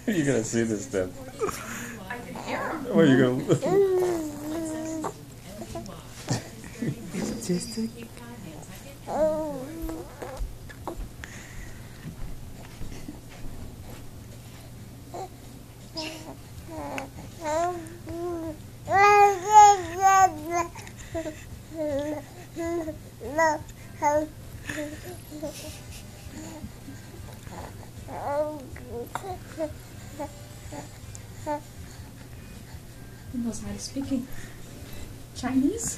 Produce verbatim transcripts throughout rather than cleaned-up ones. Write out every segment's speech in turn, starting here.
You're gonna see this then. I can hear him. What are you gonna? It's just a... He knows how to speak in Chinese.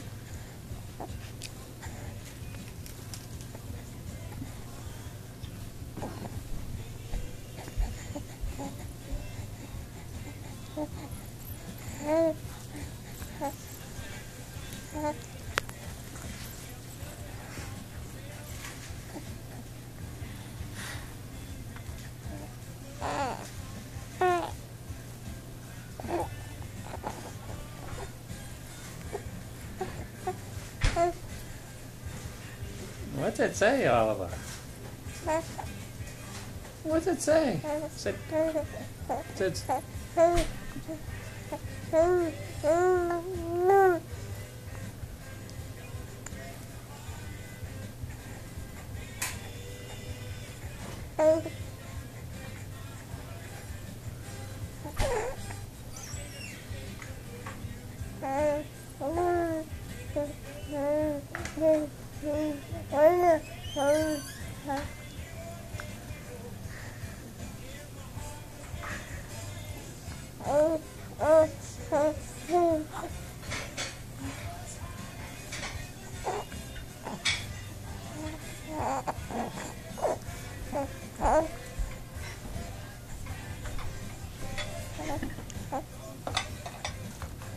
What's it say, Oliver? What's it say? Say, it's,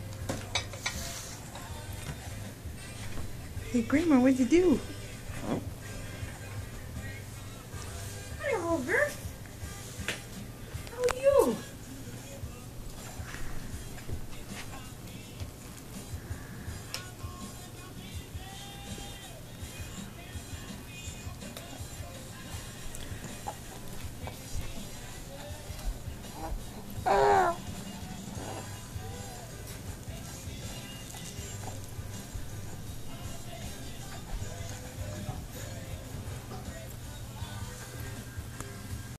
Hey, Grandma, what'd you do? oh.